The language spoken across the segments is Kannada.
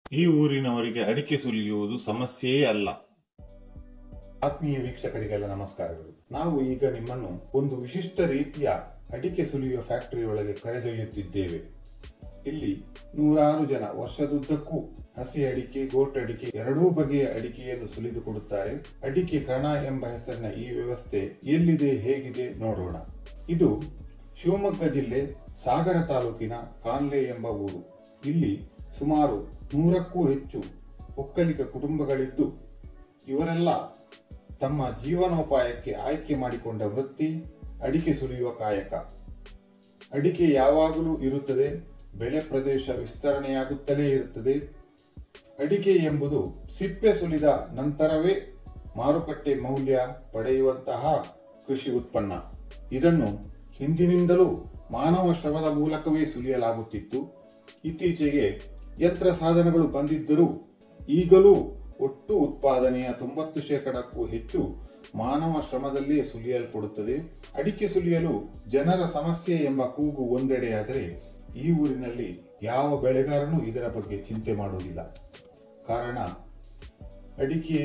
ಈ ಊರಿನವರಿಗೆ ಅಡಿಕೆ ಸುಲಿಯುವುದು ಸಮಸ್ಯೆಯೇ ಅಲ್ಲ. ಆತ್ಮೀಯ ವೀಕ್ಷಕರಿಗೆಲ್ಲ ನಮಸ್ಕಾರಗಳು. ನಾವು ಈಗ ನಿಮ್ಮನ್ನು ಒಂದು ವಿಶಿಷ್ಟ ರೀತಿಯ ಅಡಿಕೆ ಸುಲಿಯುವ ಫ್ಯಾಕ್ಟರಿಯೊಳಗೆ ಕರೆದೊಯ್ಯುತ್ತಿದ್ದೇವೆ. ಇಲ್ಲಿ ನೂರಾರು ಜನ ವರ್ಷದುದ್ದಕ್ಕೂ ಹಸಿ ಅಡಿಕೆ, ಗೋಟ್ ಅಡಿಕೆ ಎರಡೂ ಬಗೆಯ ಅಡಿಕೆಯನ್ನು ಸುಲಿದುಕೊಡುತ್ತಾರೆ. ಅಡಿಕೆ ಕಣ ಎಂಬ ಹೆಸರಿನ ಈ ವ್ಯವಸ್ಥೆ ಎಲ್ಲಿದೆ, ಹೇಗಿದೆ ನೋಡೋಣ. ಇದು ಶಿವಮೊಗ್ಗ ಜಿಲ್ಲೆ ಸಾಗರ ತಾಲೂಕಿನ ಕಾನ್ಲೆ ಎಂಬ ಊರು. ಇಲ್ಲಿ ಸುಮಾರು 100ಕ್ಕೂ ಹೆಚ್ಚು ಒಕ್ಕಲಿಗ ಕುಟುಂಬಗಳಿದ್ದು ಇವರೆಲ್ಲ ತಮ್ಮ ಜೀವನೋಪಾಯಕ್ಕೆ ಆಯ್ಕೆ ಮಾಡಿಕೊಂಡ ವೃತ್ತಿ ಅಡಿಕೆ ಸುಲಿಯುವ ಕಾಯಕ. ಅಡಿಕೆ ಯಾವಾಗಲೂ ಇರುತ್ತದೆ, ಬೆಳೆ ಪ್ರದೇಶ ವಿಸ್ತರಣೆಯಾಗುತ್ತಲೇ ಇರುತ್ತದೆ. ಅಡಿಕೆ ಎಂಬುದು ಸಿಪ್ಪೆ ಸುಲಿದ ನಂತರವೇ ಮಾರುಕಟ್ಟೆ ಮೌಲ್ಯ ಪಡೆಯುವಂತಹ ಕೃಷಿ ಉತ್ಪನ್ನ. ಇದನ್ನು ಹಿಂದಿನಿಂದಲೂ ಮಾನವ ಶ್ರಮದ ಮೂಲಕವೇ ಸುಲಿಯಲಾಗುತ್ತಿತ್ತು. ಇತ್ತೀಚೆಗೆ ಯಂತ್ರ ಸಾಧನಗಳು ಬಂದಿದ್ದರೂ ಈಗಲೂ ಒಟ್ಟು ಉತ್ಪಾದನೆಯ 90% ಹೆಚ್ಚು ಮಾನವ ಶ್ರಮದಲ್ಲೇ ಸುಲಿಯಲ್ಪಡುತ್ತದೆ. ಅಡಿಕೆ ಸುಲಿಯಲು ಜನರ ಸಮಸ್ಯೆ ಎಂಬ ಕೂಗು ಒಂದೆಡೆಯಾದರೆ ಈ ಊರಿನಲ್ಲಿ ಯಾವ ಬೆಳೆಗಾರನೂ ಇದರ ಬಗ್ಗೆ ಚಿಂತೆ ಮಾಡುವುದಿಲ್ಲ. ಕಾರಣ, ಅಡಿಕೆ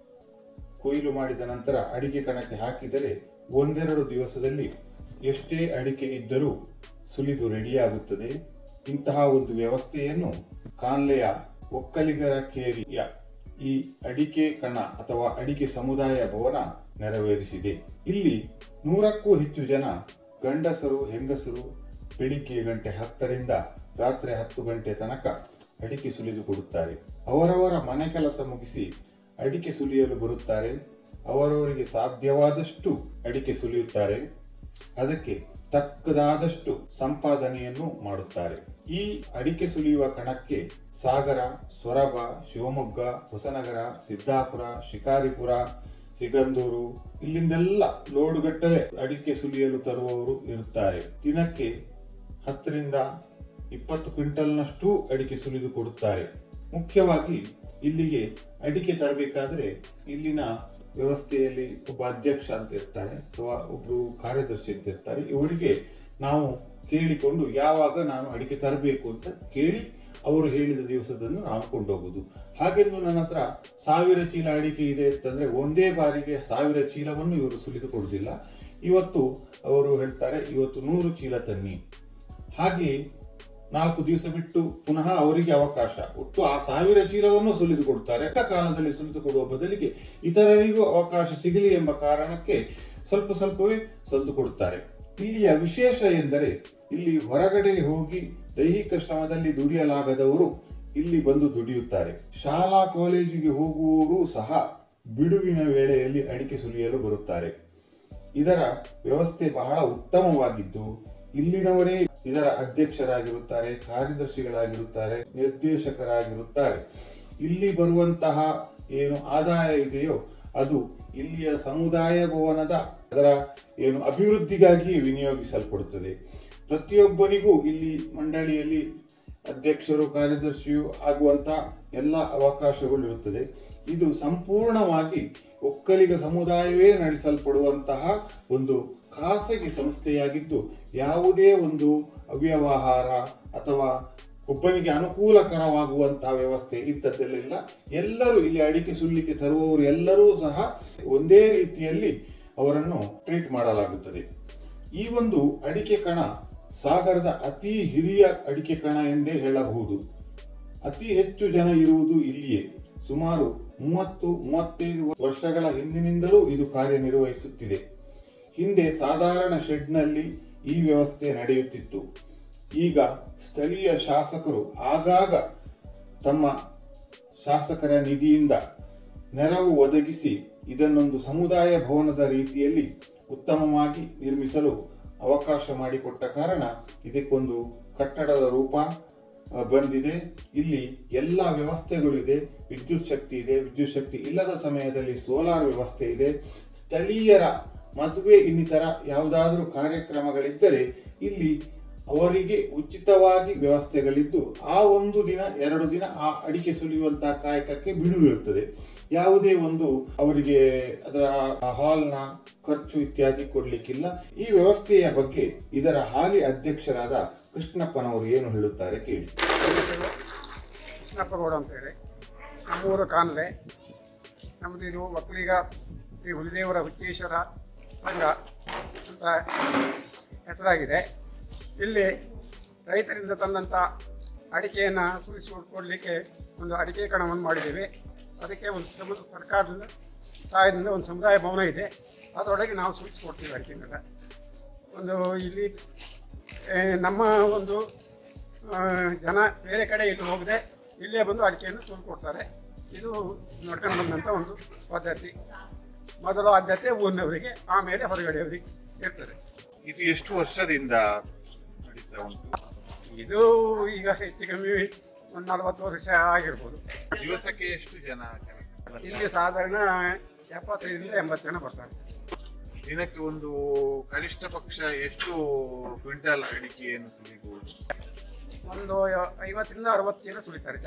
ಕೊಯ್ಲು ಮಾಡಿದ ನಂತರ ಅಡಿಕೆ ಕಣಕ್ಕೆ ಹಾಕಿದರೆ 1-2 ದಿವಸದಲ್ಲಿ ಎಷ್ಟೇ ಅಡಿಕೆ ಇದ್ದರೂ ಸುಲಿದು ರೆಡಿಯಾಗುತ್ತದೆ. ಇಂತಹ ಒಂದು ವ್ಯವಸ್ಥೆಯನ್ನು ಕಾನ್ಲೆಯ ಒಕ್ಕಲಿಗರ ಕೇರಿಯ ಈ ಅಡಿಕೆ ಕಣ ಅಥವಾ ಅಡಿಕೆ ಸಮುದಾಯ ಭವನ ನೆರವೇರಿಸಿದೆ. ಇಲ್ಲಿ 100ಕ್ಕೂ ಹೆಚ್ಚು ಜನ ಗಂಡಸರು, ಹೆಂಗಸರು ಬೆಳಿಗ್ಗೆ ಗಂಟೆ 10ರಿಂದ ರಾತ್ರಿ 10 ಗಂಟೆ ತನಕ ಅಡಿಕೆ ಸುಲಿದು ಕೊಡುತ್ತಾರೆ. ಅವರವರ ಮನೆ ಕೆಲಸ ಮುಗಿಸಿ ಅಡಿಕೆ ಸುಲಿಯಲು ಬರುತ್ತಾರೆ. ಅವರವರಿಗೆ ಸಾಧ್ಯವಾದಷ್ಟು ಅಡಿಕೆ ಸುಲಿಯುತ್ತಾರೆ. ಅದಕ್ಕೆ ತಕ್ಕದಾದಷ್ಟು ಸಂಪಾದನೆಯನ್ನು ಮಾಡುತ್ತಾರೆ. ಈ ಅಡಿಕೆ ಸುಲಿಯುವ ಕಣಕ್ಕೆ ಸಾಗರ, ಸೊರಬ, ಶಿವಮೊಗ್ಗ, ಹೊಸನಗರ, ಸಿದ್ದಾಪುರ, ಶಿಕಾರಿಪುರ, ಸಿಗಂದೂರು ಇಲ್ಲಿಂದೆಲ್ಲ ಲೋಡುಗಟ್ಟಲೆ ಅಡಿಕೆ ಸುಲಿಯಲು ತರುವವರು ಇರುತ್ತಾರೆ. ದಿನಕ್ಕೆ 10ರಿಂದ 20 ಕ್ವಿಂಟಲ್ನಷ್ಟು ಅಡಿಕೆ ಸುಲಿದು ಕೊಡುತ್ತಾರೆ. ಮುಖ್ಯವಾಗಿ ಇಲ್ಲಿಗೆ ಅಡಿಕೆ ತರಬೇಕಾದ್ರೆ ಇಲ್ಲಿನ ವ್ಯವಸ್ಥೆಯಲ್ಲಿ ಒಬ್ಬ ಅಧ್ಯಕ್ಷ ಅಂತ ಇರ್ತಾರೆ ಅಥವಾ ಒಬ್ರು ಕಾರ್ಯದರ್ಶಿ ಅಂತ ಇರ್ತಾರೆ. ಇವರಿಗೆ ನಾವು ಕೇಳಿಕೊಂಡು ಯಾವಾಗ ನಾನು ಅಡಿಕೆ ತರಬೇಕು ಅಂತ ಕೇಳಿ ಅವರು ಹೇಳಿದ ದಿವಸದನ್ನು ನಾವು ಕೊಂಡೋಗುದು. ಹಾಗೆಂದು ನನ್ನ ಹತ್ರ 1000 ಚೀಲ ಅಡಿಕೆ ಇದೆ ಅಂತಂದ್ರೆ ಒಂದೇ ಬಾರಿಗೆ 1000 ಚೀಲವನ್ನು ಇವರು ಸುಲಿದು ಕೊಡುವುದಿಲ್ಲ. ಇವತ್ತು ಅವರು ಹೇಳ್ತಾರೆ ಇವತ್ತು 100 ಚೀಲ ತನ್ನಿ. ಹಾಗೆ 4 ದಿವಸ ಬಿಟ್ಟು ಪುನಃ ಅವರಿಗೆ ಅವಕಾಶ. ಒಟ್ಟು ಆ 1000 ಚೀಲವನ್ನು ಸುಲಿದು ಕೊಡುತ್ತಾರೆ. ಕಾಲದಲ್ಲಿ ಸುಲಿದು ಕೊಡುವ ಬದಲಿಗೆ ಇತರರಿಗೂ ಅವಕಾಶ ಸಿಗಲಿ ಎಂಬ ಕಾರಣಕ್ಕೆ ಸ್ವಲ್ಪವೇ ಸುಲಿದು ಕೊಡುತ್ತಾರೆ. ಇಲ್ಲಿಯ ವಿಶೇಷ ಎಂದರೆ ಇಲ್ಲಿ ಹೊರಗಡೆ ಹೋಗಿ ದೈಹಿಕ ಶ್ರಮದಲ್ಲಿ ದುಡಿಯಲಾಗದವರು ಇಲ್ಲಿ ಬಂದು ದುಡಿಯುತ್ತಾರೆ. ಶಾಲಾ ಕಾಲೇಜಿಗೆ ಹೋಗುವವರು ಸಹ ಬಿಡುವಿನ ವೇಳೆಯಲ್ಲಿ ಅಡಿಕೆ ಸುಲಿಯಲು ಬರುತ್ತಾರೆ. ಇದರ ವ್ಯವಸ್ಥೆ ಬಹಳ ಉತ್ತಮವಾಗಿದ್ದು ಇಲ್ಲಿನವರೇ ಇದರ ಅಧ್ಯಕ್ಷರಾಗಿರುತ್ತಾರೆ, ಕಾರ್ಯದರ್ಶಿಗಳಾಗಿರುತ್ತಾರೆ, ನಿರ್ದೇಶಕರಾಗಿರುತ್ತಾರೆ. ಇಲ್ಲಿ ಬರುವಂತಹ ಏನು ಆದಾಯ ಇದೆಯೋ ಅದು ಇಲ್ಲಿಯ ಸಮುದಾಯ ಭವನದ ಅದರ ಏನು ಅಭಿವೃದ್ಧಿಗಾಗಿ ವಿನಿಯೋಗಿಸಲ್ಪಡುತ್ತದೆ. ಪ್ರತಿಯೊಬ್ಬರಿಗೂ ಇಲ್ಲಿ ಮಂಡಳಿಯಲ್ಲಿ ಅಧ್ಯಕ್ಷರು, ಕಾರ್ಯದರ್ಶಿಯು ಆಗುವಂತ ಎಲ್ಲ ಅವಕಾಶಗಳು ಇರುತ್ತದೆ. ಇದು ಸಂಪೂರ್ಣವಾಗಿ ಒಕ್ಕಲಿಗ ಸಮುದಾಯವೇ ನಡೆಸಲ್ಪಡುವಂತಹ ಒಂದು ಖಾಸಗಿ ಸಂಸ್ಥೆಯಾಗಿದ್ದು ಯಾವುದೇ ಒಂದು ಅವ್ಯವಹಾರ ಅಥವಾ ಒಬ್ಬನಿಗೆ ಅನುಕೂಲಕರವಾಗುವಂತಹ ವ್ಯವಸ್ಥೆ ಇಂಥದ್ದೆಲ್ಲ ಎಲ್ಲರೂ ಇಲ್ಲಿ ಅಡಿಕೆ ಸುಲಿಕ್ಕೆ ತರುವವರು ಎಲ್ಲರೂ ಸಹ ಒಂದೇ ರೀತಿಯಲ್ಲಿ ಅವರನ್ನು ಟ್ರೀಟ್ ಮಾಡಲಾಗುತ್ತದೆ. ಈ ಒಂದು ಅಡಿಕೆ ಕಣ ಸಾಗರದ ಅತಿ ಹಿರಿಯ ಅಡಿಕೆ ಕಣ ಎಂದೇ ಹೇಳಬಹುದು. ಅತಿ ಹೆಚ್ಚು ಜನ ಇರುವುದು ಇಲ್ಲಿಯೇ. ಸುಮಾರು 30-35 ವರ್ಷಗಳ ಹಿಂದಿನಿಂದಲೂ ಇದು ಕಾರ್ಯನಿರ್ವಹಿಸುತ್ತಿದೆ. ಹಿಂದೆ ಸಾಧಾರಣ ಶೆಡ್ನಲ್ಲಿ ಈ ವ್ಯವಸ್ಥೆ ನಡೆಯುತ್ತಿತ್ತು. ಈಗ ಸ್ಥಳೀಯ ಶಾಸಕರು ಆಗಾಗ ತಮ್ಮ ಶಾಸಕರ ನಿಧಿಯಿಂದ ನೆರವು ಒದಗಿಸಿ ಇದನ್ನೊಂದು ಸಮುದಾಯ ಭವನದ ರೀತಿಯಲ್ಲಿ ಉತ್ತಮವಾಗಿ ನಿರ್ಮಿಸಲು ಅವಕಾಶ ಮಾಡಿಕೊಟ್ಟ ಕಾರಣ ಇದಕ್ಕೊಂದು ಕಟ್ಟಡದ ರೂಪ ಬಂದಿದೆ. ಇಲ್ಲಿ ಎಲ್ಲ ವ್ಯವಸ್ಥೆಗಳು ಇದೆ. ವಿದ್ಯುತ್ ಶಕ್ತಿ ಇದೆ. ವಿದ್ಯುತ್ ಶಕ್ತಿ ಇಲ್ಲದ ಸಮಯದಲ್ಲಿ ಸೋಲಾರ್ ವ್ಯವಸ್ಥೆ ಇದೆ. ಸ್ಥಳೀಯರ ಮದುವೆ ಇನ್ನಿತರ ಯಾವುದಾದ್ರೂ ಕಾರ್ಯಕ್ರಮಗಳಿದ್ದರೆ ಇಲ್ಲಿ ಅವರಿಗೆ ಉಚಿತವಾಗಿ ವ್ಯವಸ್ಥೆಗಳಿದ್ದು ಆ 1 ದಿನ 2 ದಿನ ಆ ಅಡಿಕೆ ಸುಲಿಯುವಂತಹ ಕಾಯಕಕ್ಕೆ ಬಿಡುವಿರುತ್ತದೆ. ಯಾವುದೇ ಒಂದು ಅವರಿಗೆ ಅದರ ಹಾಲ್ನ ಖರ್ಚು ಇತ್ಯಾದಿ ಕೊಡ್ಲಿಕ್ಕಿಲ್ಲ. ಈ ವ್ಯವಸ್ಥೆಯ ಬಗ್ಗೆ ಇದರ ಹಾಲಿ ಅಧ್ಯಕ್ಷರಾದ ಕೃಷ್ಣಪ್ಪನವರು ಏನು ಹೇಳುತ್ತಾರೆ ಕೇಳಿ. ಕೃಷ್ಣಪ್ಪಗೌಡ ಅಂತೇಳಿ, ನಮ್ಮೂರು ಕಾನ್ಲೆ. ನಮ್ಮದು ಇದು ಒಕ್ಕಲಿಗ ಶ್ರೀ ಹುಲಿದೇವರ ಹುಚ್ಚೇಶ್ವರ ಸಂಘ ಅಂತ ಹೆಸರಾಗಿದೆ. ಇಲ್ಲಿ ರೈತರಿಂದ ತಂದಂಥ ಅಡಿಕೆಯನ್ನು ಸುರಿಸಿಕೊಡಲಿಕ್ಕೆ ಒಂದು ಅಡಿಕೆ ಕಣವನ್ನು ಮಾಡಿದ್ದೇವೆ. ಅದಕ್ಕೆ ಒಂದು ಸರ್ಕಾರದಿಂದ ಸಹಾಯದಿಂದ ಒಂದು ಸಮುದಾಯ ಭವನ ಇದೆ, ಅದರೊಳಗೆ ನಾವು ಸುರಿಸಿಕೊಡ್ತೀವಿ ಅಡಿಕೆನೆಲ್ಲ. ಒಂದು ಇಲ್ಲಿ ನಮ್ಮ ಒಂದು ಜನ ಬೇರೆ ಕಡೆ ಇಲ್ಲಿ ಹೋಗದೆ ಇಲ್ಲೇ ಬಂದು ಅಡಿಕೆಯನ್ನು ಸುರಿಕೊಡ್ತಾರೆ. ಇದು ನೋಡ್ಕೊಂಡು ಬಂದಂಥ ಒಂದು ಪದ್ಧತಿ. ಮೊದಲು ಆದ್ಯತೆ ಊರಿನವರಿಗೆ, ಆಮೇಲೆ ಹೊರಗಡೆಯವರಿಗೆ ಇರ್ತದೆ. ಇದು ಎಷ್ಟು ವರ್ಷದಿಂದ ನಡೀತಾ ಉಂಟು? ಇದು ಈಗ ಹೆಚ್ಚು ಕಮ್ಮಿ ಒಂದು 40 ವರ್ಷ ಆಗಿರ್ಬೋದು. ದಿವಸಕ್ಕೆ ಎಷ್ಟು ಜನ ಇಲ್ಲಿ ಸಾಧಾರಣ 75ರಿಂದ 80 ಜನ ಬರ್ತಾರೆ. ದಿನಕ್ಕೆ ಒಂದು ಕನಿಷ್ಠ ಪಕ್ಷ ಎಷ್ಟು ಕ್ವಿಂಟಲ್ ಅಡಿಕೆಯನ್ನು ಸುಲಿಬಹುದು? ಒಂದು 50ರಿಂದ 60 ಚೀಲ ಸುಲಿತಾರೆ.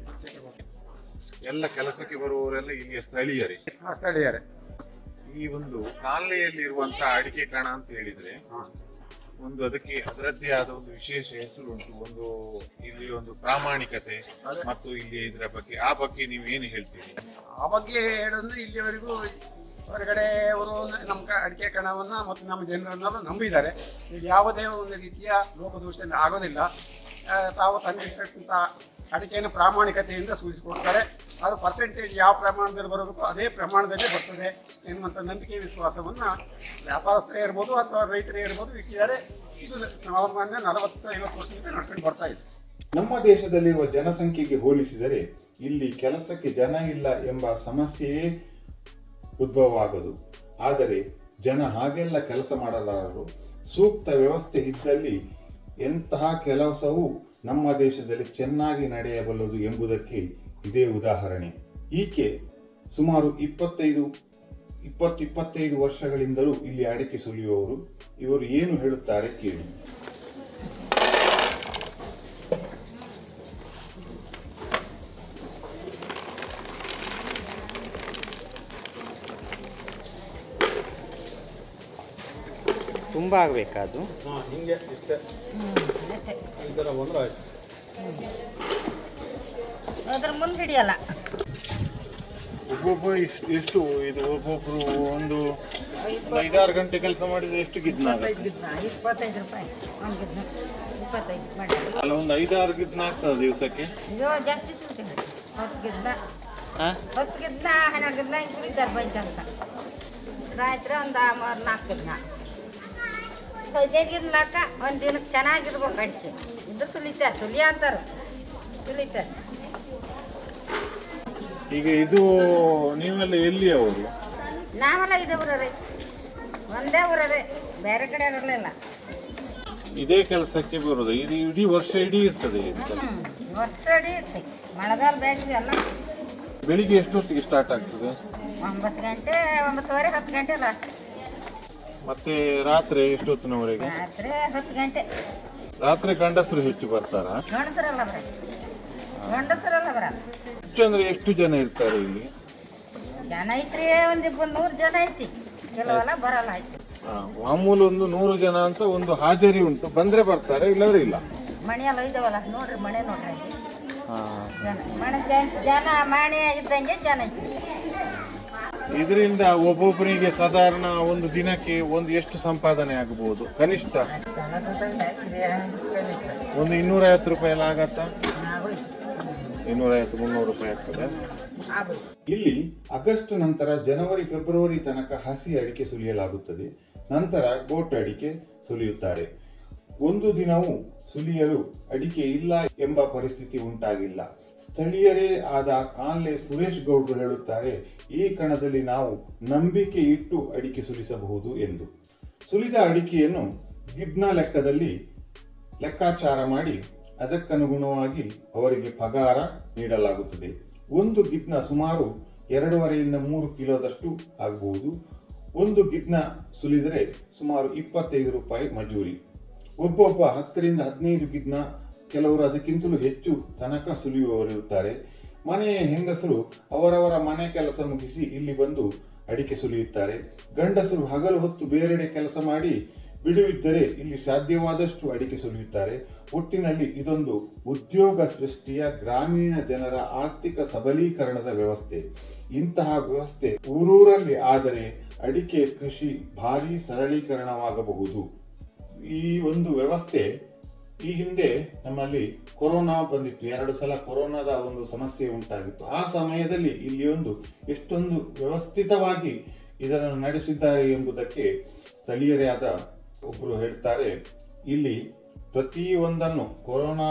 ಎಲ್ಲ ಕೆಲಸಕ್ಕೆ ಬರುವವರೆಲ್ಲ ಇಲ್ಲಿಯ ಸ್ಥಳೀಯರೇ? ಸ್ಥಳೀಯರೇ. ಈ ಒಂದು ಕಾನ್ಲೆಯಲ್ಲಿ ಇರುವಂತಹ ಅಡಿಕೆ ಕಣ ಅಂತ ಹೇಳಿದ್ರೆ ಒಂದು ಅದಕ್ಕೆ ಅದರದ್ದೇ ಆದ ಒಂದು ವಿಶೇಷ ಹೆಸರು ಉಂಟು. ಒಂದು ಇಲ್ಲಿ ಒಂದು ಪ್ರಾಮಾಣಿಕತೆ ಮತ್ತು ಇಲ್ಲಿ ಇದರ ಬಗ್ಗೆ, ಆ ಬಗ್ಗೆ ನೀವು ಏನು ಹೇಳ್ತೀರಿ? ಆ ಬಗ್ಗೆ ಹೇಳೋದ್ರೆ ಇಲ್ಲಿವರೆಗೂ ಹೊರಗಡೆ ಅವರು ನಮ್ಮ ಅಡಿಕೆ ಕಣವನ್ನು ಮತ್ತು ನಮ್ಮ ಜನರನ್ನೆಲ್ಲ ನಂಬಿದ್ದಾರೆ. ಇಲ್ಲಿ ಯಾವುದೇ ಒಂದು ರೀತಿಯ ಲೋಪದೋಷ ಆಗೋದಿಲ್ಲ. ತಾವು ತಂದಿರ್ತಕ್ಕಂಥ ಅಡಿಕೆಯನ್ನು ಪ್ರಾಮಾಣಿಕತೆಯಿಂದ ಸೂಚಿಸಿಕೊಡ್ತಾರೆ. ಅದು ಪರ್ಸೆಂಟೇಜ್ ಯಾವ ಪ್ರಮಾಣದಲ್ಲಿ ಬರಬೇಕು ಅದೇ ಪ್ರಮಾಣದಲ್ಲೇ ಬರ್ತದೆ ಎನ್ನುವಂಥ ನಂಬಿಕೆ ವಿಶ್ವಾಸವನ್ನು ವ್ಯಾಪಾರಸ್ಥರೇ ಇರ್ಬೋದು ಅಥವಾ ರೈತರೇ ಇರ್ಬೋದು ಇಟ್ಟಿದ್ದಾರೆ. ಇದು ಸಾಮಾನ್ಯ 40-50 ವರ್ಷದಿಂದ ನಡ್ಕೊಂಡು ಬರ್ತಾ ಇದೆ. ನಮ್ಮ ದೇಶದಲ್ಲಿರುವ ಜನಸಂಖ್ಯೆಗೆ ಹೋಲಿಸಿದರೆ ಇಲ್ಲಿ ಕೆಲಸಕ್ಕೆ ಜನ ಇಲ್ಲ ಎಂಬ ಸಮಸ್ಯೆಯೇ ಉದ್ಭವ ಆಗದು. ಆದರೆ ಜನ ಹಾಗೆಲ್ಲ ಕೆಲಸ ಮಾಡಲಾರರು. ಸೂಕ್ತ ವ್ಯವಸ್ಥೆ ಇದ್ದಲ್ಲಿ ಎಂತಹ ಕೆಲಸವೂ ನಮ್ಮ ದೇಶದಲ್ಲಿ ಚೆನ್ನಾಗಿ ನಡೆಯಬಲ್ಲದು ಎಂಬುದಕ್ಕೆ ಇದೇ ಉದಾಹರಣೆ. ಈಕೆ ಸುಮಾರು 20-25 ವರ್ಷಗಳಿಂದಲೂ ಇಲ್ಲಿ ಅಡಿಕೆ ಸುಲಿಯುವವರು. ಇವರು ಏನು ಹೇಳುತ್ತಾರೆ ಕೇಳಿ. ತುಂಬ ಆಗಬೇಕಾ ಅದು? ಹಿಂಗೆ ಇಷ್ಟೇ ಈ ಥರ ಬಂದ್ರೆ ಆಯ್ತು. ಅದ್ರ ಮುಂದೆ ಹಿಡಿಯಲ್ಲ. ಒಬ್ಬೊಬ್ಬರು ಎಷ್ಟು ಇದು ಒಬ್ಬೊಬ್ರು ಒಂದು 5-6 ಗಂಟೆ ಕೆಲಸ ಮಾಡಿದ್ರೆ ಎಷ್ಟು ಗಿದ್ನ? 25 ರೂಪಾಯಿ ಒಂದು ಗಿದ್ನ. 25 ಮಾಡಿ ಅಲ್ಲ, ಒಂದು 5-6 ಗಿದ್ನ ಆಗ್ತದೆ ದಿವಸಕ್ಕೆ? ಅಯ್ಯೋ ಜಾಸ್ತಿ ಸುಡ್ತೀನಿ. 10 ಗಿದ್ನ 12 ಗಿದ್ನ ಹಿಂಗೆ ಸುಲಿತಾರೆ ಬೈಕ್ ಅಂತ. ರಾತ್ರಿ ಒಂದು 4 ಗಿದ್ನ 15 ಗಿದ್ನಾಕ ಒಂದು ದಿನಕ್ಕೆ ಚೆನ್ನಾಗಿರ್ಬೇಕು ಅಡಿಕೆ. ಇದು ಸುಲಿತಾರೆ, ಸುಲಿಯ ಅಂತಾರೆ, ಸುಲಿತಾರೆ. ಈಗ ಇದು ನೀವೆಲ್ಲ ಎಲ್ಲಿ ಅವರು? ನಾವೆಲ್ಲ ಇದೇ ಊರೇ, ಒಂದೇ ಊರೇ, ಬೇರೆ ಕಡೆ ಇರಲಿಲ್ಲ. ಇದೇ ಕೆಲಸಕ್ಕೆ ಬರೋದು? ಇದು ಇಡೀ ವರ್ಷ ಇಡೀ ಇರ್ತದೆ? ವರ್ಷ ಇಡೀ ಇರ್ತದೆ. ಮಳೆಗಾಲ ಬೇಸಿಗೆ ಅಲ್ಲ. ಬೆಳಿಗ್ಗೆ ಎಷ್ಟೊತ್ತಿಗೆ ಸ್ಟಾರ್ಟ್ ಆಗ್ತದೆ? 9 ಗಂಟೆ 9:30 10 ಗಂಟೆ ಅಲ್ಲ. ಮತ್ತೆ ರಾತ್ರಿ ಎಷ್ಟೊತ್ತಿನವರೆಗೆ? ರಾತ್ರಿ 10 ಗಂಟೆ. ರಾತ್ರಿ ಗಂಡಸರು ಹೆಚ್ಚು ಬರ್ತಾರ? ಗಂಡಸರಲ್ಲ ಬರ, ಗಂಡಸರಲ್ಲ ಬರ. ಹೆಚ್ಚು ಅಂದ್ರೆ ಎಷ್ಟು ಜನ ಇರ್ತಾರೆ ಇಲ್ಲಿ? ಜನ ಐತ್ರಿ, ಒಂದು 100 ಜನ ಐತಿ. ಕೆಲವೆಲ್ಲ ಬರಲ್ಲ ಐತಿ. ಮಾಮೂಲು ಒಂದು 100 ಜನ ಅಂತ ಒಂದು ಹಾಜರಿ ಉಂಟು. ಬಂದ್ರೆ ಬರ್ತಾರೆ, ಇಲ್ಲದ್ರೆ ಇಲ್ಲ. ಮಣೆಯಲ್ಲ ಇದಾವಲ್ಲ ನೋಡ್ರಿ, ಮಣೆ ನೋಡ್ರಿ. ಜನ ಮಣೆ ಜನ ಮಣೆ ಇದ್ದಂಗೆ ಜನ ಐತಿ. ಇದರಿಂದ ಒಬ್ಬೊಬ್ಬರಿಗೆ ಸಾಧಾರಣ ಒಂದು ದಿನಕ್ಕೆ ಒಂದು ಎಷ್ಟು ಸಂಪಾದನೆ ಆಗಬಹುದು ಕನಿಷ್ಠ? ಒಂದು 250 ರೂಪಾಯಿ ಎಲ್ಲ ಆಗತ್ತಾ? 250-300 ರೂಪಾಯಿ ಆಗ್ತದೆ. ಇಲ್ಲಿ ಆಗಸ್ಟ್ ನಂತರ ಜನವರಿ ಫೆಬ್ರವರಿ ತನಕ ಹಸಿ ಅಡಿಕೆ ಸುಲಿಯಲಾಗುತ್ತದೆ. ನಂತರ ಗೋಟ್ ಅಡಿಕೆ ಸುಲಿಯುತ್ತಾರೆ. ಒಂದು ದಿನವೂ ಸುಲಿಯಲು ಅಡಿಕೆ ಇಲ್ಲ ಎಂಬ ಪರಿಸ್ಥಿತಿ ಉಂಟಾಗಿಲ್ಲ. ಸ್ಥಳೀಯರೇ ಆದ ಕಾನ್ಲೆ ಸುರೇಶ್ ಗೌಡ್ರು ಹೇಳುತ್ತಾರೆ, ಈ ಕಣದಲ್ಲಿ ನಾವು ನಂಬಿಕೆ ಇಟ್ಟು ಅಡಿಕೆ ಸುಲಿಸಬಹುದು ಎಂದು. ಸುಲಿದ ಅಡಿಕೆಯನ್ನು ಗಿಡ್ನ ಲೆಕ್ಕದಲ್ಲಿ ಲೆಕ್ಕಾಚಾರ ಮಾಡಿ ಅದಕ್ಕನುಗುಣವಾಗಿ ಅವರಿಗೆ ಪಗಾರ ನೀಡಲಾಗುತ್ತದೆ. ಒಂದು ಗಿಡ್ನ ಸುಮಾರು 2.5ರಿಂದ 3 ಕಿಲೋದಷ್ಟು ಆಗಬಹುದು. ಒಂದು ಗಿಡ್ನ ಸುಲಿದರೆ ಸುಮಾರು 25 ರೂಪಾಯಿ ಮಜೂರಿ. ಒಬ್ಬೊಬ್ಬ 10ರಿಂದ 15 ಗಿಡ್ನ, ಕೆಲವರು ಅದಕ್ಕಿಂತಲೂ ಹೆಚ್ಚು ತನಕ ಸುಲಿಯುವವರಿರುತ್ತಾರೆ. ಮನೆಯ ಹೆಂಗಸರು ಅವರವರ ಮನೆ ಕೆಲಸ ಮುಗಿಸಿ ಇಲ್ಲಿ ಬಂದು ಅಡಿಕೆ ಸುಲಿಯುತ್ತಾರೆ. ಗಂಡಸರು ಹಗಲು ಹೊತ್ತು ಬೇರೆಡೆ ಕೆಲಸ ಮಾಡಿ ಬಿಡುವಿದ್ದರೆ ಇಲ್ಲಿ ಸಾಧ್ಯವಾದಷ್ಟು ಅಡಿಕೆ ಸುಲಿಯುತ್ತಾರೆ. ಒಟ್ಟಿನಲ್ಲಿ ಇದೊಂದು ಉದ್ಯೋಗ ಸೃಷ್ಟಿಯ ಗ್ರಾಮೀಣ ಜನರ ಆರ್ಥಿಕ ಸಬಲೀಕರಣದ ವ್ಯವಸ್ಥೆ. ಇಂತಹ ವ್ಯವಸ್ಥೆ ಊರೂರಲ್ಲಿ ಆದರೆ ಅಡಿಕೆ ಕೃಷಿ ಭಾರಿ ಸರಳೀಕರಣವಾಗಬಹುದು. ಈ ಒಂದು ವ್ಯವಸ್ಥೆ ಈ ಹಿಂದೆ ನಮ್ಮಲ್ಲಿ ಕೊರೋನಾ ಬಂದಿತ್ತು, 2 ಸಲ ಕೊರೋನಾದ ಒಂದು ಸಮಸ್ಯೆ ಉಂಟಾಗಿತ್ತು. ಆ ಸಮಯದಲ್ಲಿ ಇಲ್ಲಿ ಎಷ್ಟೊಂದು ವ್ಯವಸ್ಥಿತವಾಗಿ ಇದನ್ನು ನಡೆಸಿದ್ದಾರೆ ಎಂಬುದಕ್ಕೆ ಸ್ಥಳೀಯರೇ ಆದ ಒಬ್ಬರು ಹೇಳ್ತಾರೆ. ಇಲ್ಲಿ ಪ್ರತಿಯೊಂದನ್ನು ಕೊರೋನಾ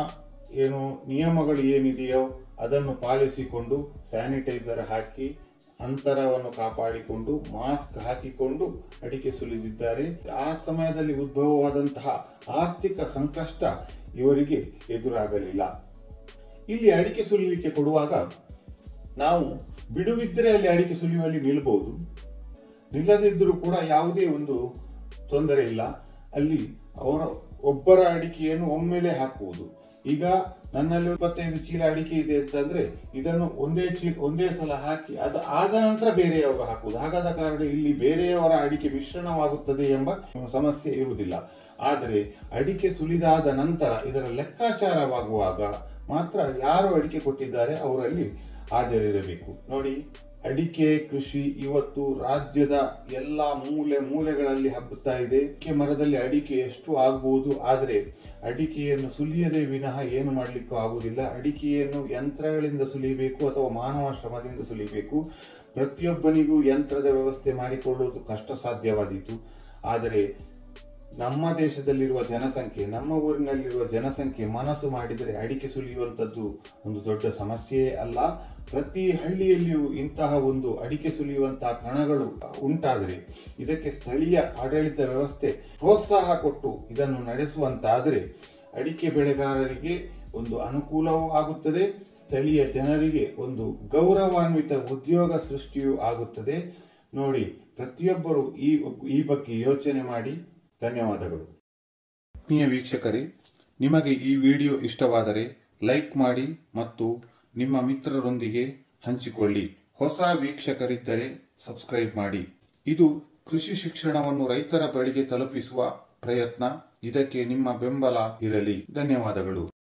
ನಿಯಮಗಳು ಏನಿದೆಯೋ ಅದನ್ನು ಪಾಲಿಸಿಕೊಂಡು ಸ್ಯಾನಿಟೈಸರ್ ಹಾಕಿ ಅಂತರವನ್ನು ಕಾಪಾಡಿಕೊಂಡು ಮಾಸ್ಕ್ ಹಾಕಿಕೊಂಡು ಅಡಿಕೆ ಸುಲಿದಿದ್ದಾರೆ. ಆ ಸಮಯದಲ್ಲಿ ಉದ್ಭವವಾದಂತಹ ಆರ್ಥಿಕ ಸಂಕಷ್ಟ ಇವರಿಗೆ ಎದುರಾಗಲಿಲ್ಲ. ಇಲ್ಲಿ ಅಡಿಕೆ ಸುಲಿಲಿಕ್ಕೆ ಕೊಡುವಾಗ ನಾವು ಬಿಡುವಿದ್ದರೆ ಅಲ್ಲಿ ಅಡಿಕೆ ಸುಲಿಯುವಲ್ಲಿ ನಿಲ್ಲಬಹುದು, ನಿಲ್ಲದಿದ್ದರೂ ಕೂಡ ಯಾವುದೇ ಒಂದು ತೊಂದರೆ ಇಲ್ಲ. ಅಲ್ಲಿ ಅವರ ಒಬ್ಬರ ಅಡಿಕೆಯನ್ನು ಒಮ್ಮೆಲೆ ಹಾಕುವುದು. ಈಗ ನನ್ನಲ್ಲಿ 25 ಚೀಲ ಅಡಿಕೆ ಇದೆ ಅಂತಂದ್ರೆ ಇದನ್ನು ಒಂದೇ ಸಲ ಹಾಕಿ ಅದು ಆದ ನಂತರ ಬೇರೆಯವರು ಹಾಕುವುದು. ಹಾಗಾದ ಕಾರಣ ಇಲ್ಲಿ ಬೇರೆಯವರ ಅಡಿಕೆ ಮಿಶ್ರಣವಾಗುತ್ತದೆ ಎಂಬ ಸಮಸ್ಯೆ ಇರುವುದಿಲ್ಲ. ಆದರೆ ಅಡಿಕೆ ಸುಲಿದಾದ ನಂತರ ಇದರ ಲೆಕ್ಕಾಚಾರವಾಗುವಾಗ ಮಾತ್ರ ಯಾರು ಅಡಿಕೆ ಕೊಟ್ಟಿದ್ದಾರೆ ಅವರಲ್ಲಿ ಹಾಜರಿರಬೇಕು. ನೋಡಿ, ಅಡಿಕೆ ಕೃಷಿ ಇವತ್ತು ರಾಜ್ಯದ ಎಲ್ಲಾ ಮೂಲೆಗಳಲ್ಲಿ ಹಬ್ಬುತ್ತಾ ಇದೆ. ಅಡಿಕೆ ಮರದಲ್ಲಿ ಅಡಿಕೆ ಎಷ್ಟು ಆಗಬಹುದು, ಆದರೆ ಅಡಿಕೆಯನ್ನು ಸುಲಿಯದೆ ವಿನಃ ಏನು ಮಾಡಲಿಕ್ಕೂ ಆಗುವುದಿಲ್ಲ. ಅಡಿಕೆಯನ್ನು ಯಂತ್ರಗಳಿಂದ ಸುಲಿಯಬೇಕು ಅಥವಾ ಮಾನವ ಶ್ರಮದಿಂದ ಸುಲಿಯಬೇಕು. ಪ್ರತಿಯೊಬ್ಬನಿಗೂ ಯಂತ್ರದ ವ್ಯವಸ್ಥೆ ಮಾಡಿಕೊಳ್ಳುವುದು ಕಷ್ಟ ಸಾಧ್ಯವಾದೀತು. ಆದರೆ ನಮ್ಮ ದೇಶದಲ್ಲಿರುವ ಜನಸಂಖ್ಯೆ, ನಮ್ಮ ಊರಿನಲ್ಲಿರುವ ಜನಸಂಖ್ಯೆ ಮನಸ್ಸು ಮಾಡಿದರೆ ಅಡಿಕೆ ಸುಲಿಯುವಂಥದ್ದು ಒಂದು ದೊಡ್ಡ ಸಮಸ್ಯೆಯೇ ಅಲ್ಲ. ಪ್ರತಿ ಹಳ್ಳಿಯಲ್ಲಿಯೂ ಇಂತಹ ಒಂದು ಅಡಿಕೆ ಸುಲಿಯುವಂತಹ ಕಣಗಳು ಉಂಟಾದರೆ ಇದಕ್ಕೆ ಸ್ಥಳೀಯ ಆಡಳಿತ ವ್ಯವಸ್ಥೆ ಪ್ರೋತ್ಸಾಹ ಕೊಟ್ಟು ಇದನ್ನು ನಡೆಸುವಂತಾದರೆ ಅಡಿಕೆ ಬೆಳೆಗಾರರಿಗೆ ಒಂದು ಅನುಕೂಲವೂ ಆಗುತ್ತದೆ, ಸ್ಥಳೀಯ ಜನರಿಗೆ ಒಂದು ಗೌರವಾನ್ವಿತ ಉದ್ಯೋಗ ಸೃಷ್ಟಿಯೂ ಆಗುತ್ತದೆ. ನೋಡಿ, ಪ್ರತಿಯೊಬ್ಬರು ಈ ಬಗ್ಗೆ ಯೋಚನೆ ಮಾಡಿ. ಧನ್ಯವಾದಗಳು. ಆತ್ಮೀಯ ವೀಕ್ಷಕರೇ, ನಿಮಗೆ ಈ ವಿಡಿಯೋ ಇಷ್ಟವಾದರೆ ಲೈಕ್ ಮಾಡಿ ಮತ್ತು ನಿಮ್ಮ ಮಿತ್ರರೊಂದಿಗೆ ಹಂಚಿಕೊಳ್ಳಿ. ಹೊಸ ವೀಕ್ಷಕರಿದ್ದರೆ ಸಬ್ಸ್ಕ್ರೈಬ್ ಮಾಡಿ. ಇದು ಕೃಷಿ ಶಿಕ್ಷಣವನ್ನು ರೈತರ ಬಳಿಗೆ ತಲುಪಿಸುವ ಪ್ರಯತ್ನ. ಇದಕ್ಕೆ ನಿಮ್ಮ ಬೆಂಬಲ ಇರಲಿ. ಧನ್ಯವಾದಗಳು.